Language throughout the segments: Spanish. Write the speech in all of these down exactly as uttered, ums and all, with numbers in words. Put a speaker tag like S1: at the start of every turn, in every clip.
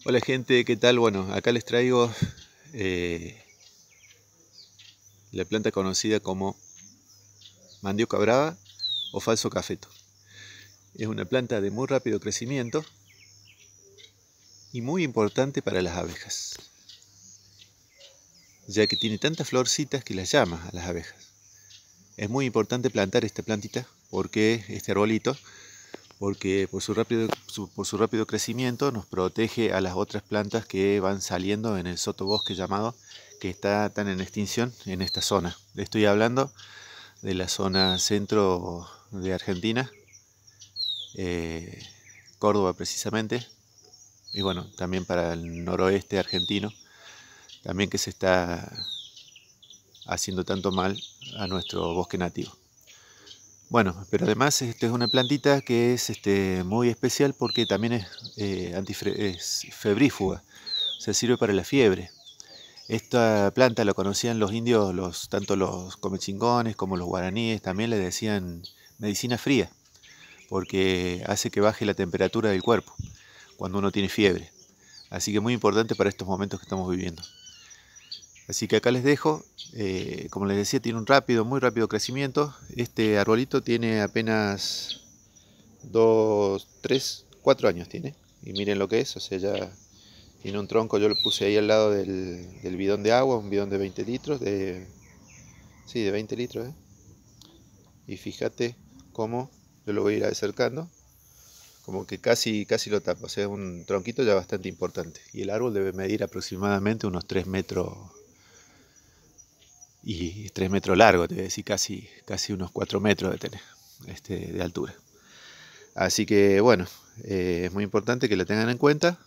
S1: Hola gente, ¿qué tal? Bueno, acá les traigo eh, la planta conocida como mandioca brava o falso cafeto. Es una planta de muy rápido crecimiento y muy importante para las abejas, ya que tiene tantas florcitas que las llama a las abejas. Es muy importante plantar esta plantita, porque este arbolito, porque por su rápido, su, por su rápido crecimiento nos protege a las otras plantas que van saliendo en el sotobosque llamado, que está tan en extinción en esta zona. Estoy hablando de la zona centro de Argentina, eh, Córdoba precisamente, y bueno, también para el noroeste argentino, también que se está haciendo tanto mal a nuestro bosque nativo. Bueno, pero además esta es una plantita que es este, muy especial porque también es, eh, antifre es febrífuga, o sea, sirve para la fiebre. Esta planta la conocían los indios, los, tanto los comechingones como los guaraníes, también le decían medicina fría, porque hace que baje la temperatura del cuerpo cuando uno tiene fiebre. Así que muy importante para estos momentos que estamos viviendo. Así que acá les dejo, eh, como les decía, tiene un rápido, muy rápido crecimiento. Este arbolito tiene apenas dos, tres, cuatro años tiene. Y miren lo que es, o sea, ya tiene un tronco. Yo lo puse ahí al lado del, del bidón de agua, un bidón de veinte litros, de, sí, de veinte litros. ¿eh? Y fíjate cómo yo lo voy a ir acercando, como que casi, casi lo tapa, o sea, un tronquito ya bastante importante. Y el árbol debe medir aproximadamente unos tres metros. Y tres metros largo, te voy a decir, casi, casi unos cuatro metros de tener este, de altura. Así que bueno, eh, es muy importante que la tengan en cuenta.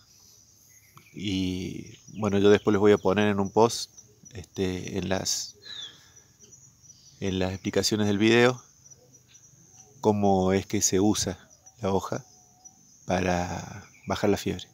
S1: Y bueno, yo después les voy a poner en un post este, en, las, en las explicaciones del video cómo es que se usa la hoja para bajar la fiebre.